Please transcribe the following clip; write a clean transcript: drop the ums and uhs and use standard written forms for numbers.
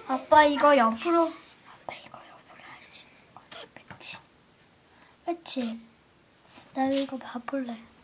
아빠 이거 옆으로 할 수 있는 거야. 그치? 그치? 나 이거 봐볼래.